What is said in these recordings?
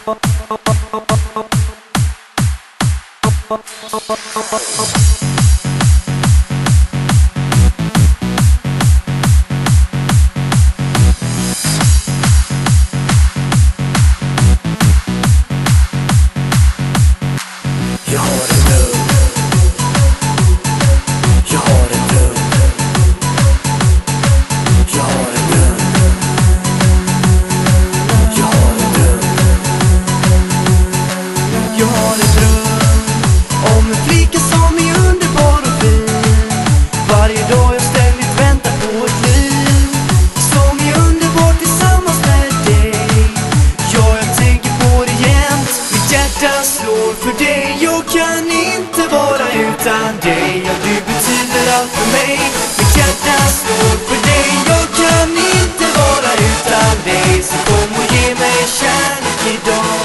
För dig, jag kan inte vara utan dig. Ja, du betyder allt för mig. Mitt hjärta slår för dig. Jag kan inte vara utan dig. Så kom och ge mig kärlek idag.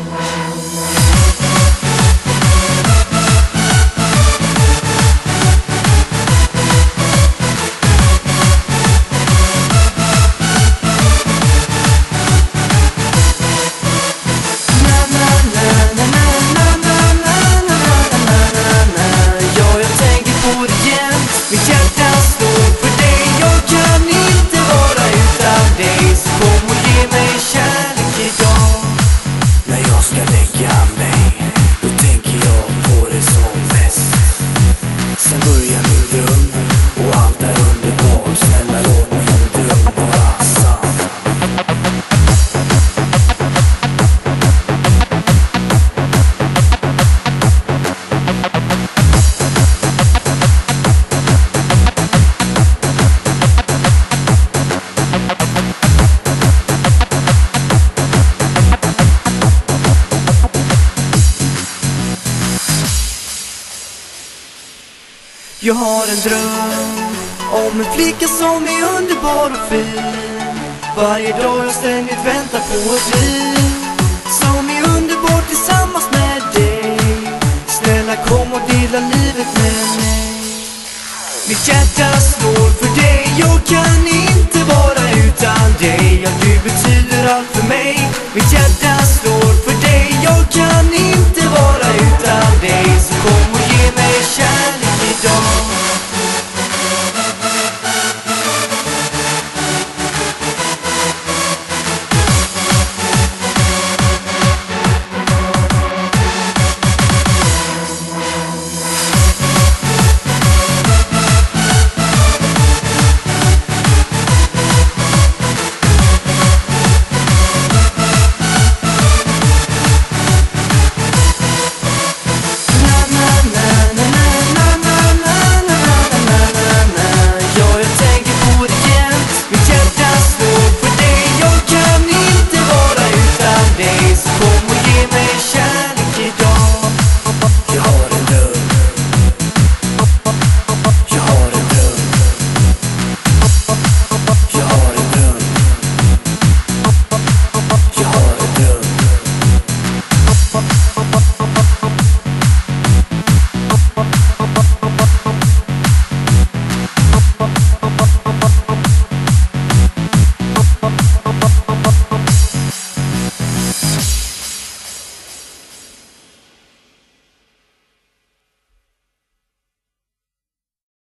Jag har en dröm om en flicka som är underbar och fin. Varje dag jag ständigt väntar på ett liv som är underbart tillsammans med dig. Snälla kom och dela livet med mig. Mitt hjärta slår för dig. Jag kan inte vara utan dig. Ja, du betyder allt för mig. Mitt hjärta